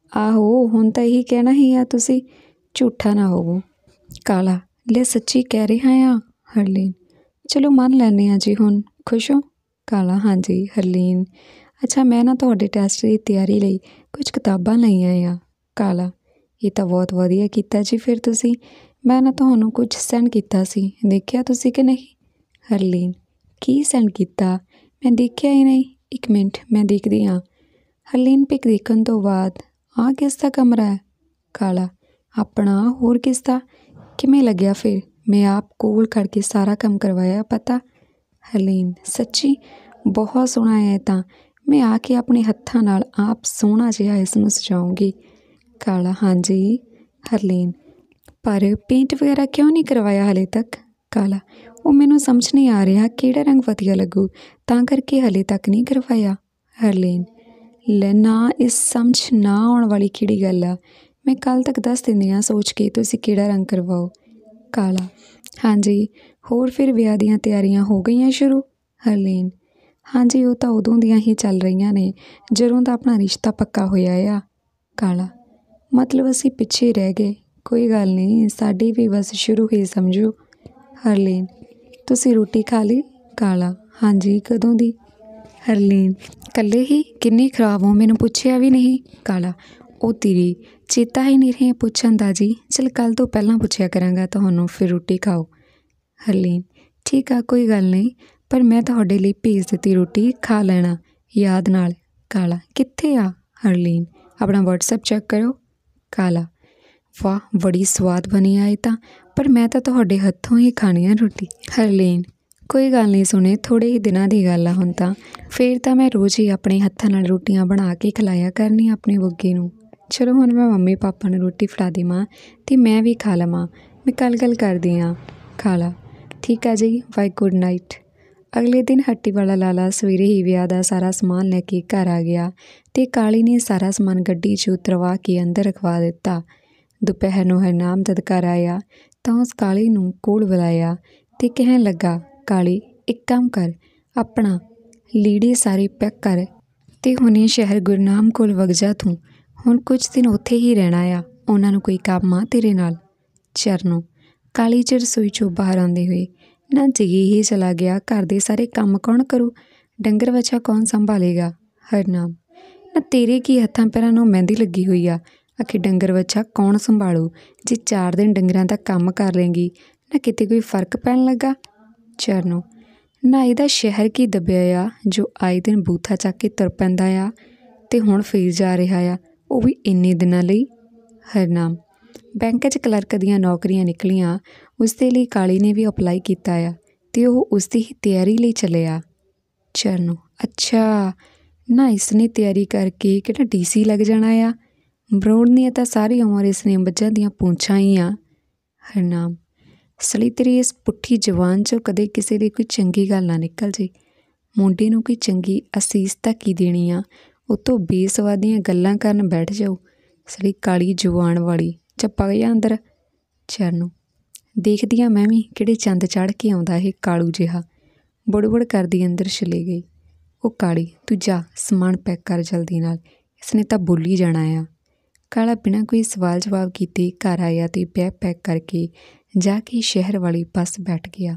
ਆਹੋ ਹੁਣ ਤਾਂ ਇਹੀ ਕਹਿਣਾ ਹੀ ਆ ਤੁਸੀਂ, ਝੂਠਾ ਨਾ ਹੋਵੋ। ਕਾਲਾ, ਲੈ ਸੱਚੀ ਕਹਿ ਰਿਹਾ ਆ। ਹਰਲੀਨ, ਚਲੋ ਮੰਨ ਲੈਂਦੇ ਹਾਂ ਜੀ, ਹੁਣ ਖੁਸ਼ ਹੋ? ਕਾਲਾ, ਹਾਂਜੀ। ਹਰਲੀਨ, ਅੱਛਾ ਮੈਂ ਨਾ ਤੁਹਾਡੇ ਟੈਸਟ ਦੀ ਤਿਆਰੀ ਲਈ ਕੁਝ ਕਿਤਾਬਾਂ ਲਈਆਂ ਆ। ਕਾਲਾ, ਇਹ ਤਾਂ ਬਹੁਤ ਵਧੀਆ ਕੀਤਾ ਜੀ ਫਿਰ ਤੁਸੀਂ, ਮੈਂ ਨਾ ਤੁਹਾਨੂੰ ਕੁਝ ਸੈਂਡ ਕੀਤਾ ਸੀ, ਦੇਖਿਆ ਤੁਸੀਂ ਕਿ ਨਹੀਂ? ਹਰਲੀਨ, ਕੀ ਸੈਂਡ ਕੀਤਾ? ਮੈਂ ਦੇਖਿਆ ਹੀ ਨਹੀਂ, ਇੱਕ ਮਿੰਟ ਮੈਂ ਦੇਖਦੀ ਹਾਂ। ਹਰਲੀਨ ਪਿਕ ਦੇਖਣ ਤੋਂ ਬਾਅਦ, ਆਹ ਕਿਸ ਦਾ ਕਮਰਾ ਹੈ? ਕਾਲਾ, ਆਪਣਾ, ਹੋਰ ਕਿਸ ਦਾ? ਕਿਵੇਂ ਲੱਗਿਆ ਫਿਰ? ਮੈਂ ਆਪ ਕੋਲ ਖੜ੍ਹ ਕੇ ਸਾਰਾ ਕੰਮ ਕਰਵਾਇਆ ਪਤਾ। ਹਰਲੀਨ, ਸੱਚੀ ਬਹੁਤ ਸੋਹਣਾ ਹੈ ਤਾਂ, ਮੈਂ ਆ ਕੇ ਆਪਣੇ ਹੱਥਾਂ ਨਾਲ ਆਪ ਸੋਹਣਾ ਜਿਹਾ ਇਸ ਨੂੰ ਸਜਾਊਂਗੀ। ਕਾਲਾ, ਹਾਂਜੀ। ਹਰਲੀਨ, ਪਰ ਪੇਂਟ ਵਗੈਰਾ ਕਿਉਂ ਨਹੀਂ ਕਰਵਾਇਆ ਹਾਲੇ ਤੱਕ? ਕਾਲਾ, ਉਹ ਮੈਨੂੰ ਸਮਝ ਨਹੀਂ ਆ ਰਿਹਾ ਕਿਹੜਾ ਰੰਗ ਵਧੀਆ ਲੱਗੂ, ਤਾਂ ਕਰਕੇ ਹਾਲੇ ਤੱਕ ਨਹੀਂ ਕਰਵਾਇਆ। ਹਰਲੀਨ, ਲੈ ਨਾ, ਇਸ ਸਮਝ ਨਾ ਆਉਣ ਵਾਲੀ ਕਿਹੜੀ ਗੱਲ ਆ, ਮੈਂ ਕੱਲ੍ਹ ਤੱਕ ਦੱਸ ਦਿੰਦੀ ਹਾਂ ਸੋਚ ਕੇ ਤੁਸੀਂ ਕਿਹੜਾ ਰੰਗ ਕਰਵਾਓ। ਕਾਲਾ, ਹਾਂਜੀ। ਹੋਰ ਫਿਰ ਵਿਆਹ ਦੀਆਂ ਤਿਆਰੀਆਂ ਹੋ ਗਈਆਂ ਸ਼ੁਰੂ? ਹਰਲੀਨ, ਹਾਂਜੀ ਉਹ ਤਾਂ ਉਦੋਂ ਦੀਆਂ ਹੀ ਚੱਲ ਰਹੀਆਂ ਨੇ ਜਦੋਂ ਦਾ ਆਪਣਾ ਰਿਸ਼ਤਾ ਪੱਕਾ ਹੋਇਆ ਆ। ਕਾਲਾ, ਮਤਲਬ ਅਸੀਂ ਪਿੱਛੇ ਰਹਿ ਗਏ? ਕੋਈ ਗੱਲ ਨਹੀਂ, ਸਾਡੀ ਵੀ ਬਸ ਸ਼ੁਰੂ ਹੀ ਸਮਝੋ। ਹਰਲੀਨ, ਤੁਸੀਂ ਰੋਟੀ ਖਾ ਲਈ? ਕਾਲਾ, ਹਾਂਜੀ। ਕਦੋਂ ਦੀ? ਹਰਲੀਨ, ਇਕੱਲੇ ਹੀ? ਕਿੰਨੀ ਖਰਾਬ ਹੋ, ਮੈਨੂੰ ਪੁੱਛਿਆ ਵੀ ਨਹੀਂ। ਕਾਲਾ, ਉਹ ਤੇਰੀ ਚੇਤਾ ਹੀ ਨਹੀਂ ਰਿਹਾ ਪੁੱਛਣ ਦਾ ਜੀ, ਚੱਲ ਕੱਲ੍ਹ ਤੋਂ ਪਹਿਲਾਂ ਪੁੱਛਿਆ ਕਰਾਂਗਾ ਤੁਹਾਨੂੰ, ਫਿਰ ਰੋਟੀ ਖਾਓ। ਹਰਲੀਨ, ਠੀਕ ਆ, ਕੋਈ ਗੱਲ ਨਹੀਂ, ਪਰ ਮੈਂ ਤੁਹਾਡੇ ਲਈ ਭੇਜ ਦਿੱਤੀ ਰੋਟੀ, ਖਾ ਲੈਣਾ ਯਾਦ ਨਾਲ। ਕਾਲਾ, ਕਿੱਥੇ ਆ? ਹਰਲੀਨ, ਆਪਣਾ ਵਟਸਐਪ ਚੈੱਕ ਕਰੋ। ਕਾਲਾ, ਵਾਹ ਬੜੀ ਸਵਾਦ ਬਣੀ ਆਏ ਤਾਂ, ਪਰ ਮੈਂ ਤਾਂ ਤੁਹਾਡੇ ਹੱਥੋਂ ਹੀ ਖਾਣੀ ਆ ਰੋਟੀ। ਹਰਲੀਨ, ਕੋਈ ਗੱਲ ਨਹੀਂ ਸੁਣੇ, ਥੋੜ੍ਹੇ ਹੀ ਦਿਨਾਂ ਦੀ ਗੱਲ ਆ ਹੁਣ ਤਾਂ, ਫਿਰ ਤਾਂ ਮੈਂ ਰੋਜ਼ ਹੀ ਆਪਣੇ ਹੱਥਾਂ ਨਾਲ ਰੋਟੀਆਂ ਬਣਾ ਕੇ ਖਿਲਾਇਆ ਕਰਨੀ ਆਪਣੇ ਬੁੱਗੇ ਨੂੰ। ਚਲੋ ਹੁਣ ਮੈਂ ਮੰਮੀ ਪਾਪਾ ਨੂੰ ਰੋਟੀ ਫੜਾ ਦੇਵਾਂ ਅਤੇ ਮੈਂ ਵੀ ਖਾ ਲਵਾਂ, ਮੈਂ ਕੱਲ੍ਹ ਗੱਲ ਕਰਦੀ ਹਾਂ। ਕਾਲਾ, ਠੀਕ ਆ ਜੀ, ਬਾਏ, ਗੁੱਡ ਨਾਈਟ। ਅਗਲੇ ਦਿਨ ਹੱਟੀ ਵਾਲਾ ਲਾਲਾ ਸਵੇਰੇ ਹੀ ਵਿਆਹ ਦਾ ਸਾਰਾ ਸਮਾਨ ਲੈ ਕੇ ਘਰ ਆ ਗਿਆ ਅਤੇ ਕਾਲੀ ਨੇ ਸਾਰਾ ਸਮਾਨ ਗੱਡੀ 'ਚ ਉਤਰਵਾ ਕੇ ਅੰਦਰ ਰਖਵਾ ਦਿੱਤਾ। ਦੁਪਹਿਰ ਨੂੰ ਹਰਨਾਮ ਜਦ ਘਰ ਆਇਆ ਤਾਂ ਉਸ ਕਾਲੀ ਨੂੰ ਕੋਲ ਬੁਲਾਇਆ ਅਤੇ ਕਹਿਣ ਲੱਗਾ, ਕਾਲੀ ਇੱਕ ਕੰਮ ਕਰ, ਆਪਣਾ ਲੀੜੇ ਸਾਰੇ ਪੈਕ ਕਰ ਅਤੇ ਹੁਣੇ ਸ਼ਹਿਰ ਗੁਰਨਾਮ ਕੋਲ ਵਗ ਜਾ ਤੂੰ, ਹੁਣ ਕੁਝ ਦਿਨ ਉੱਥੇ ਹੀ ਰਹਿਣਾ ਆ, ਉਹਨਾਂ ਨੂੰ ਕੋਈ ਕੰਮ ਆ ਤੇਰੇ ਨਾਲ। ਚਰਨੋਂ, ਕਾਲੀ 'ਚ ਰਸੋਈ 'ਚੋਂ ਬਾਹਰ ਆਉਂਦੇ ਹੋਏ, ਨਾ ਜੀ ਹੀ ਚਲਾ ਗਿਆ, ਘਰ ਦੇ ਸਾਰੇ ਕੰਮ ਕੌਣ ਕਰੂ, ਡੰਗਰ ਵੱਛਾ ਕੌਣ ਸੰਭਾਲੇਗਾ? ਹਰਨਾਮ, ਨਾ ਤੇਰੇ ਕੀ ਹੱਥਾਂ ਪੈਰਾਂ ਨੂੰ ਮਹਿੰਦੀ ਲੱਗੀ ਹੋਈ ਆ, ਆਖੇ ਡੰਗਰ ਵੱਛਾ ਕੌਣ ਸੰਭਾਲੂ, ਜੇ ਚਾਰ ਦਿਨ ਡੰਗਰਾਂ ਦਾ ਕੰਮ ਕਰ ਲੇਂਗੀ ਨਾ ਕਿਤੇ ਕੋਈ ਫਰਕ ਪੈਣ ਲੱਗਾ? ਚਰਨੋਂ, ਨਾ ਇਹਦਾ ਸ਼ਹਿਰ ਕੀ ਦੱਬਿਆ ਆ ਜੋ ਆਏ ਦਿਨ ਬੂਥਾ ਚੱਕ ਕੇ ਤੁਰ ਪੈਂਦਾ ਆ ਅਤੇ ਹੁਣ ਫੇਰ ਜਾ ਰਿਹਾ ਆ, ਉਹ ਵੀ ਇੰਨੇ ਦਿਨਾਂ ਲਈ। ਹਰਨਾਮ, ਬੈਂਕ 'ਚ ਕਲਰਕ ਦੀਆਂ ਨੌਕਰੀਆਂ ਨਿਕਲੀਆਂ, ਉਸ ਦੇ ਲਈ ਕਾਲੀ ਨੇ ਵੀ ਅਪਲਾਈ ਕੀਤਾ ਆ ਅਤੇ ਉਹ ਉਸਦੀ ਹੀ ਤਿਆਰੀ ਲਈ ਚੱਲਿਆ। ਚਰਨੋਂ, ਅੱਛਾ, ਨਾ ਇਸਨੇ ਤਿਆਰੀ ਕਰਕੇ ਕਿਹੜਾ ਡੀ ਸੀ ਲੱਗ ਜਾਣਾ ਆ, ਬਰੋੜ ਦੀਆਂ ਤਾਂ ਸਾਰੀ ਉਮਰ ਇਸਨੇ ਮੱਝਾਂ ਦੀਆਂ ਪੂੰਛਾਂ ਹੀ ਆ। ਹਰਨਾਮ, ਸਲੀ ਤੇਰੀ ਇਸ ਪੁੱਠੀ ਜ਼ੁਬਾਨ 'ਚੋਂ ਕਦੇ ਕਿਸੇ ਲਈ ਕੋਈ ਚੰਗੀ ਗੱਲ ਨਾ ਨਿਕਲ ਜੇ, ਮੁੰਡੇ ਨੂੰ ਕੋਈ ਚੰਗੀ ਅਸੀਸ ਤਾਂ ਕੀ ਦੇਣੀ ਆ, ਉਹ ਤੋਂ ਬੇਸਵਾਦੀਆਂ ਗੱਲਾਂ ਕਰਨ ਬੈਠ ਜਾਓ, ਸਲੀ ਕਾਲੀ ਜ਼ੁਬਾਨ ਵਾਲੀ, ਚੱਪਾ ਗਿਆ ਅੰਦਰ। ਚਰਨੋਂ, ਦੇਖਦੀ ਹਾਂ ਮੈਂ ਵੀ ਕਿਹੜੇ ਚੰਦ ਚੜ੍ਹ ਕੇ ਆਉਂਦਾ ਇਹ ਕਾਲੂ ਜਿਹਾ, ਬੁੜ-ਬੁੜ ਕਰਦੀ ਅੰਦਰ ਚਲੀ ਗਈ। ਉਹ ਕਾਲੀ ਤੂੰ ਜਾ ਸਮਾਨ ਪੈਕ ਕਰ ਜਲਦੀ ਨਾਲ, ਇਸਨੇ ਤਾਂ ਬੋਲੀ ਜਾਣਾ ਆ। ਕਾਲਾ ਬਿਨਾਂ ਕੋਈ ਸਵਾਲ ਜਵਾਬ ਕੀਤੇ ਘਰ ਆਇਆ ਅਤੇ ਬੈਗ ਪੈਕ ਕਰਕੇ ਜਾ ਕੇ ਸ਼ਹਿਰ ਵਾਲੀ ਬੱਸ ਬੈਠ ਗਿਆ।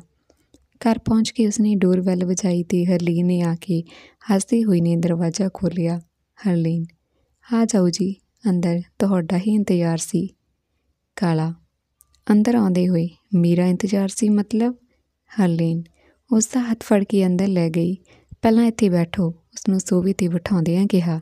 ਘਰ ਪਹੁੰਚ ਕੇ ਉਸਨੇ ਡੋਰ ਬੈਲ ਵਜਾਈ ਅਤੇ ਹਰਲੀਨ ਨੇ ਆ ਕੇ ਹੱਸਦੇ ਹੋਏ ਨੇ ਦਰਵਾਜ਼ਾ ਖੋਲ੍ਹਿਆ। ਹਰਲੀਨ, ਆ ਜਾਓ ਜੀ ਅੰਦਰ, ਤੁਹਾਡਾ ਹੀ ਇੰਤਜ਼ਾਰ ਸੀ। ਕਾਲਾ ਅੰਦਰ ਆਉਂਦੇ ਹੋਏ, ਮੇਰਾ ਇੰਤਜ਼ਾਰ ਸੀ ਮਤਲਬ? ਹਰਲੀਨ ਉਸ ਦਾ ਹੱਥ ਫੜ ਕੇ ਅੰਦਰ ਲੈ ਗਈ। ਪਹਿਲਾਂ ਇੱਥੇ ਬੈਠੋ, ਉਸਨੂੰ ਸੋਫੇ 'ਤੇ ਬਿਠਾਉਂਦਿਆਂ ਕਿਹਾ।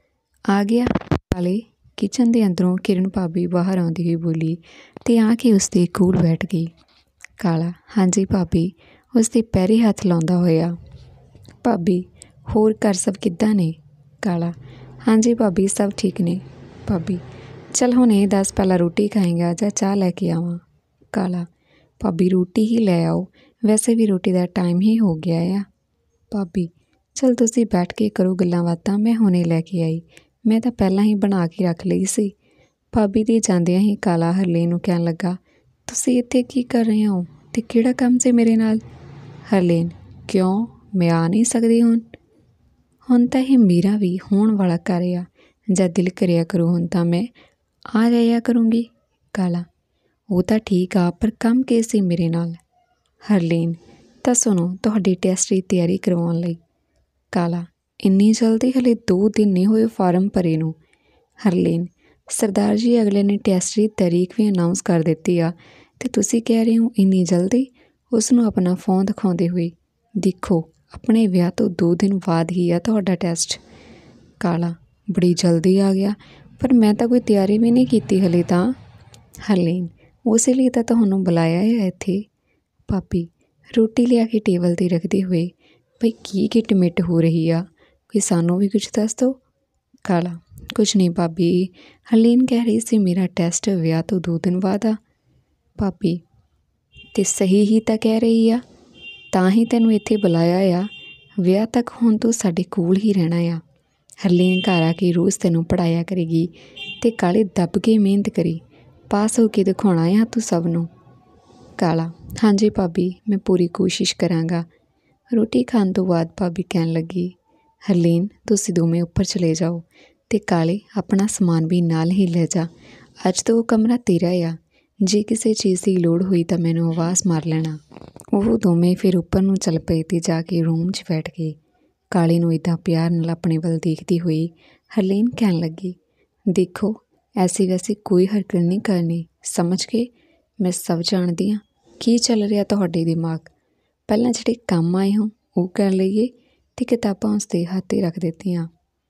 ਆ ਗਿਆ। ਕਾਲੇ ਕਿਚਨ ਦੇ ਅੰਦਰੋਂ ਕਿਰਨ ਭਾਬੀ ਬਾਹਰ ਆਉਂਦੀ ਹੋਈ ਬੋਲੀ ਅਤੇ ਆ ਕੇ ਉਸ ਦੇ ਕੋਲ ਬੈਠ ਗਈ। ਕਾਲਾ ਹਾਂਜੀ ਭਾਬੀ, ਉਸ ਦੇ ਪੈਰੇ ਹੱਥ ਲਾਉਂਦਾ ਹੋਇਆ। ਭਾਬੀ ਹੋਰ ਘਰ ਸਭ ਕਿੱਦਾਂ ਨੇ? ਕਾਲਾ ਹਾਂਜੀ ਭਾਬੀ ਸਭ ਠੀਕ ਨੇ। ਭਾਬੀ ਚੱਲ ਹੁਣ ਇਹ ਦੱਸ, ਪਹਿਲਾਂ ਰੋਟੀ ਖਾਏਂਗਾ ਜਾਂ ਚਾਹ ਲੈ ਕੇ ਆਵਾਂ? ਕਾਲਾ ਭਾਬੀ ਰੋਟੀ ਹੀ ਲੈ ਆਓ, ਵੈਸੇ ਵੀ ਰੋਟੀ ਦਾ ਟਾਈਮ ਹੀ ਹੋ ਗਿਆ ਆ। ਭਾਬੀ ਚਲ ਤੁਸੀਂ ਬੈਠ ਕੇ ਕਰੋ ਗੱਲਾਂ ਬਾਤਾਂ, ਮੈਂ ਹੁਣੇ ਲੈ ਕੇ ਆਈ, ਮੈਂ ਤਾਂ ਪਹਿਲਾਂ ਹੀ ਬਣਾ ਕੇ ਰੱਖ ਲਈ ਸੀ। ਭਾਬੀ ਦੇ ਜਾਂਦਿਆਂ ਹੀ ਕਾਲਾ ਹਰਲੀਨ ਨੂੰ ਕਹਿਣ ਲੱਗਾ, ਤੁਸੀਂ ਇੱਥੇ ਕੀ ਕਰ ਰਹੇ ਹੋ ਅਤੇ ਕਿਹੜਾ ਕੰਮ ਸੀ ਮੇਰੇ ਨਾਲ? ਹਰਲੀਨ ਕਿਉਂ, ਮੈਂ ਆ ਨਹੀਂ ਸਕਦੀ ਹੁਣ? ਹੁਣ ਤਾਂ ਇਹ ਮੇਰਾ ਵੀ ਹੋਣ ਵਾਲਾ ਘਰ ਆ, ਜਦ ਦਿਲ ਕਰਿਆ ਕਰੂ ਹੁਣ ਤਾਂ ਮੈਂ ਆ ਜਾਇਆ ਕਰੂੰਗੀ। ਕਾਲਾ ਉਹ ਤਾਂ ਠੀਕ ਆ, ਪਰ ਕੰਮ ਕੀ ਸੀ ਮੇਰੇ ਨਾਲ? ਹਰਲੀਨ ਤਾਂ ਸੁਣੋ, ਤੁਹਾਡੀ ਟੈਸਟ ਦੀ ਤਿਆਰੀ ਕਰਵਾਉਣ ਲਈ। ਕਾਲਾ ਇੰਨੀ ਜਲਦੀ? ਹਲੇ ਦੋ ਦਿਨ ਨਹੀਂ ਹੋਏ ਫਾਰਮ ਭਰੇ ਨੂੰ। ਹਰਲੀਨ ਸਰਦਾਰ ਜੀ ਅਗਲੇ ਨੇ ਟੈਸਟ ਦੀ ਤਾਰੀਖ ਵੀ ਅਨਾਊਂਸ ਕਰ ਦਿੱਤੀ ਆ ਅਤੇ ਤੁਸੀਂ ਕਹਿ ਰਹੇ ਹੋ ਇੰਨੀ ਜਲਦੀ? ਉਸ ਨੂੰ ਆਪਣਾ ਫੋਨ ਦਿਖਾਉਂਦੇ ਹੋਏ, ਦੇਖੋ ਆਪਣੇ ਵਿਆਹ ਤੋਂ ਦੋ ਦਿਨ ਬਾਅਦ ਹੀ ਆ ਤੁਹਾਡਾ ਟੈਸਟ। ਕਾਲਾ ਬੜੀ ਜਲਦੀ ਆ ਗਿਆ, ਪਰ ਮੈਂ ਤਾਂ ਕੋਈ ਤਿਆਰੀ ਵੀ ਨਹੀਂ ਕੀਤੀ ਹਲੇ ਤਾਂ। ਹਰਲੀਨ ਉਸੇ ਲਈ ਤਾਂ ਤੁਹਾਨੂੰ ਬੁਲਾਇਆ ਹੈ ਇੱਥੇ। ਭਾਬੀ ਰੋਟੀ ਲਿਆ ਕੇ ਟੇਬਲ 'ਤੇ ਰੱਖਦੇ ਹੋਏ, ਬਈ ਕੀ ਗਿੱਟ ਮਿੱਟ ਹੋ ਰਹੀ ਆ, ਕੋਈ ਸਾਨੂੰ ਵੀ ਕੁਝ ਦੱਸ ਦਿਓ। ਕਾਲਾ ਕੁਛ ਨਹੀਂ ਭਾਬੀ, ਹਰਲੀਨ ਕਹਿ ਰਹੀ ਸੀ ਮੇਰਾ ਟੈਸਟ ਵਿਆਹ ਤੋਂ ਦੋ ਦਿਨ ਬਾਅਦ ਆ। ਭਾਬੀ ਅਤੇ ਸਹੀ ਹੀ ਤਾਂ ਕਹਿ ਰਹੀ ਆ, ਤਾਂ ਹੀ ਤੈਨੂੰ ਇੱਥੇ ਬੁਲਾਇਆ ਆ, ਵਿਆਹ ਤੱਕ ਹੁਣ ਤੂੰ ਸਾਡੇ ਕੋਲ ਹੀ ਰਹਿਣਾ ਆ। ਹਰਲੀਨ ਘਰ ਆ ਕੇ ਰੋਜ਼ ਤੈਨੂੰ ਪੜ੍ਹਾਇਆ ਕਰੇਗੀ ਅਤੇ ਕਾਲੇ ਦੱਬ ਕੇ ਮਿਹਨਤ ਕਰੀ, ਪਾਸ ਹੋ ਕੇ ਦਿਖਾਉਣਾ ਆ ਤੂੰ ਸਭ ਨੂੰ। ਕਾਲਾ ਹਾਂਜੀ ਭਾਬੀ, ਮੈਂ ਪੂਰੀ ਕੋਸ਼ਿਸ਼ ਕਰਾਂਗਾ। ਰੋਟੀ ਖਾਣ ਤੋਂ ਬਾਅਦ ਭਾਬੀ ਕਹਿਣ ਲੱਗੀ, ਹਰਲੀਨ ਤੁਸੀਂ ਦੋਵੇਂ ਉੱਪਰ ਚਲੇ ਜਾਓ ਅਤੇ ਕਾਲੇ ਆਪਣਾ ਸਮਾਨ ਵੀ ਨਾਲ ਹੀ ਲੈ ਜਾ, ਅੱਜ ਤੋਂ ਉਹ ਕਮਰਾ ਤੇਰਾ ਆ, ਜੇ ਕਿਸੇ ਚੀਜ਼ ਦੀ ਲੋੜ ਹੋਈ ਤਾਂ ਮੈਨੂੰ ਆਵਾਜ਼ ਮਾਰ ਲੈਣਾ। ਉਹ ਦੋਵੇਂ ਫਿਰ ਉੱਪਰ ਨੂੰ ਚੱਲ ਪਏ ਅਤੇ ਜਾ ਕੇ ਰੂਮ 'ਚ ਬੈਠ ਗਏ। ਕਾਲੇ ਨੂੰ ਇੱਦਾਂ ਪਿਆਰ ਨਾਲ ਆਪਣੇ ਵੱਲ ਦੇਖਦੀ ਹੋਈ ਹਰਲੀਨ ਕਹਿਣ ਲੱਗੀ, ਦੇਖੋ ਐਸੀ ਵੈਸੀ ਕੋਈ ਹਰਕਤ ਨਹੀਂ ਕਰਨੀ, ਸਮਝ ਕੇ? ਮੈਂ ਸਭ ਜਾਣਦੀ ਹਾਂ ਕੀ ਚੱਲ ਰਿਹਾ ਤੁਹਾਡੇ ਦਿਮਾਗ। ਪਹਿਲਾਂ ਜਿਹੜੇ ਕੰਮ ਆਏ ਹੋ ਉਹ ਕਰ ਲਈਏ ਅਤੇ ਕਿਤਾਬਾਂ ਉਸ ਦੇ ਹੱਥ 'ਤੇ ਰੱਖ ਦਿੱਤੀਆਂ।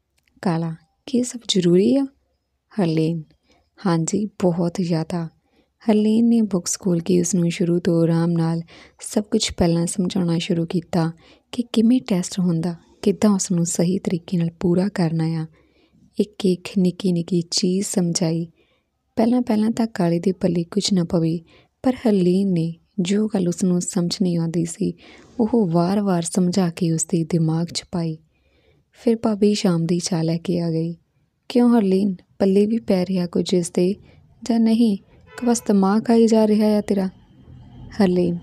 ਕਾਲਾ ਕੀ ਸਭ ਜ਼ਰੂਰੀ ਆ? ਹਰਲੀਨ ਹਾਂਜੀ ਬਹੁਤ ਜ਼ਿਆਦਾ। ਹਰਲੀਨ ਨੇ ਬੁੱਕਸ ਖੋਲ੍ਹ ਕੇ ਉਸਨੂੰ ਸ਼ੁਰੂ ਤੋਂ ਆਰਾਮ ਨਾਲ ਸਭ ਕੁਝ ਪਹਿਲਾਂ ਸਮਝਾਉਣਾ ਸ਼ੁਰੂ ਕੀਤਾ ਕਿ ਕਿਵੇਂ ਟੈਸਟ ਹੁੰਦਾ, ਕਿੱਦਾਂ ਉਸਨੂੰ ਸਹੀ ਤਰੀਕੇ ਨਾਲ ਪੂਰਾ ਕਰਨਾ ਆ। ਇੱਕ ਇੱਕ ਨਿੱਕੀ ਨਿੱਕੀ ਚੀਜ਼ ਸਮਝਾਈ। ਪਹਿਲਾਂ ਪਹਿਲਾਂ ਤਾਂ ਕਾਲੇ ਦੇ ਪੱਲੇ ਕੁਝ ਨਾ ਪਵੇ, ਪਰ ਹਰਲੀਨ ਨੇ ਜੋ ਗੱਲ ਉਸਨੂੰ ਸਮਝ ਨਹੀਂ ਆਉਂਦੀ ਸੀ ਉਹ ਵਾਰ-ਵਾਰ ਸਮਝਾ ਕੇ ਉਸਦੇ ਦਿਮਾਗ 'ਚ ਪਾਈ। ਫਿਰ ਭਾਬੀ ਸ਼ਾਮ ਦੀ ਚਾਹ ਲੈ ਕੇ ਆ ਗਈ। ਕਿਉਂ ਹਰਲੀਨ, ਪੱਲੇ ਵੀ ਪੈ ਰਿਹਾ ਕੁਝ ਇਸਦੇ ਜਾਂ ਨਹੀਂ, ਕਿ ਬਸ ਦਿਮਾਗ ਖਾਈ ਜਾ ਰਿਹਾ ਆ ਤੇਰਾ? ਹਰਲੀਨ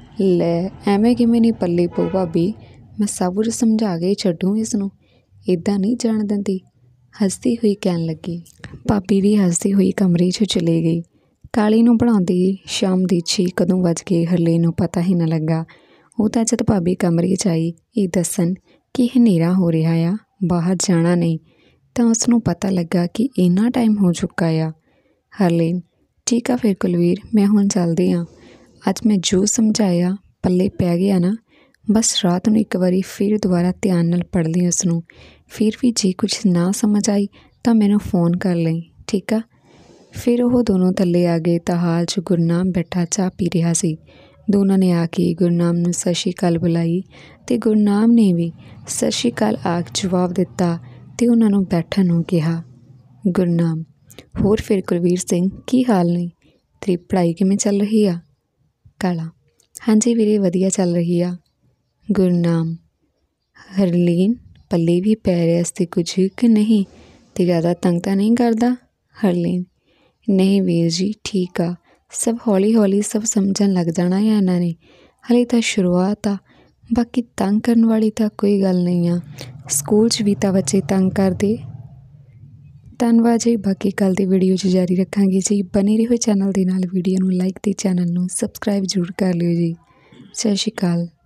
ਲੈ ਐਵੇਂ ਕਿਵੇਂ ਨਹੀਂ ਪੱਲੇ ਪਊ ਭਾਬੀ, ਮੈਂ ਸਭ ਕੁਝ ਸਮਝਾ ਕੇ ਛੱਡੂ ਇਸਨੂੰ, ਇੱਦਾਂ ਨਹੀਂ ਜਾਣ ਦਿੰਦੀ। ਹੱਸਦੀ ਹੋਈ ਕਹਿਣ ਲੱਗੀ। ਭਾਬੀ ਵੀ ਹੱਸਦੀ ਹੋਈ ਕਮਰੇ 'ਚ ਚਲੀ ਗਈ। ਕਾਲੀ ਨੂੰ ਪੜ੍ਹਾਉਂਦੀ ਸ਼ਾਮ ਦੀ ਛੇ ਕਦੋਂ ਵੱਜ ਗਏ ਹਰਲੀਨ ਨੂੰ ਪਤਾ ਹੀ ਨਾ ਲੱਗਾ। ਉਹ ਤਾਂ ਜਦ ਭਾਬੀ ਕਮਰੇ 'ਚ ਆਈ ਇਹ ਦੱਸਣ ਕਿ ਇਹ ਹਨੇਰਾ ਹੋ ਰਿਹਾ ਆ, ਬਾਹਰ ਜਾਣਾ ਨਹੀਂ, ਤਾਂ ਉਸਨੂੰ ਪਤਾ ਲੱਗਾ ਕਿ ਇੰਨਾ ਟਾਈਮ ਹੋ ਚੁੱਕਾ ਆ। ਹਰਲੀਨ ਠੀਕ ਆ ਫਿਰ ਕੁਲਵੀਰ, ਮੈਂ ਹੁਣ ਚੱਲਦੀ ਹਾਂ, ਅੱਜ ਮੈਂ ਜੋ ਸਮਝਾਇਆ ਪੱਲੇ ਪੈ ਗਿਆ ਨਾ, ਬਸ ਰਾਤ ਨੂੰ ਇੱਕ ਵਾਰੀ ਫਿਰ ਦੁਬਾਰਾ ਧਿਆਨ ਨਾਲ ਪੜ੍ਹ ਲਈ ਉਸਨੂੰ, ਫਿਰ ਵੀ ਜੇ ਕੁਝ ਨਾ ਸਮਝ ਆਈ ਤਾਂ ਮੈਨੂੰ ਫ਼ੋਨ ਕਰ ਲਈ, ਠੀਕ ਆ? ਫਿਰ ਉਹ ਦੋਨੋਂ ਥੱਲੇ ਆ ਗਏ ਤਾਂ ਹਾਲ 'ਚ ਗੁਰਨਾਮ ਬੈਠਾ ਚਾਹ ਪੀ ਰਿਹਾ ਸੀ। ਦੋਨਾਂ ਨੇ ਆ ਕੇ ਗੁਰਨਾਮ ਨੂੰ ਸਤਿ ਸ਼੍ਰੀ ਅਕਾਲ ਬੁਲਾਈ ਅਤੇ ਗੁਰਨਾਮ ਨੇ ਵੀ ਸਤਿ ਸ਼੍ਰੀ ਅਕਾਲ ਆਖ ਜਵਾਬ ਦਿੱਤਾ ਅਤੇ ਉਹਨਾਂ ਨੂੰ ਬੈਠਣ ਨੂੰ ਕਿਹਾ। ਗੁਰਨਾਮ ਹੋਰ ਫਿਰ ਕੁਲਵੀਰ ਸਿੰਘ ਕੀ ਹਾਲ ਨੇ, ਤੇਰੀ ਪੜ੍ਹਾਈ ਕਿਵੇਂ ਚੱਲ ਰਹੀ ਆ? ਕਾਲਾ ਹਾਂਜੀ ਵੀਰੇ ਵਧੀਆ ਚੱਲ ਰਹੀ ਆ। ਗੁਰਨਾਮ ਹਰਲੀਨ ਪੱਲੇ ਵੀ ਪੈ ਰਿਹਾ ਇਸ 'ਤੇ ਕੁਝ ਕਿ ਨਹੀਂ, ਅਤੇ ਜ਼ਿਆਦਾ ਤੰਗ ਤਾਂ ਨਹੀਂ ਕਰਦਾ? ਹਰਲੀਨ ਨਹੀਂ ਵੀਰ ਜੀ ਠੀਕ ਆ, ਸਭ ਹੌਲੀ ਹੌਲੀ ਸਭ ਸਮਝਣ ਲੱਗ ਜਾਣਾ ਆ ਇਹਨਾਂ ਨੇ, ਹਾਲੇ ਤਾਂ ਸ਼ੁਰੂਆਤ ਆ, ਬਾਕੀ ਤੰਗ ਕਰਨ ਵਾਲੀ ਤਾਂ ਕੋਈ ਗੱਲ ਨਹੀਂ ਆ, ਸਕੂਲ 'ਚ ਵੀ ਤਾਂ ਬੱਚੇ ਤੰਗ ਕਰਦੇ। ਧੰਨਵਾਦ ਜੀ, ਬਾਕੀ ਕੱਲ੍ਹ ਦੀ ਵੀਡੀਓ 'ਚ ਜਾਰੀ ਰੱਖਾਂਗੇ ਜੀ, ਬਣੇ ਰਹੋ ਚੈਨਲ ਦੇ ਨਾਲ, ਵੀਡੀਓ ਨੂੰ ਲਾਈਕ ਅਤੇ ਚੈਨਲ ਨੂੰ ਸਬਸਕ੍ਰਾਈਬ ਜ਼ਰੂਰ ਕਰ ਲਿਓ ਜੀ। ਸਤਿ ਸ਼੍ਰੀ ਅਕਾਲ।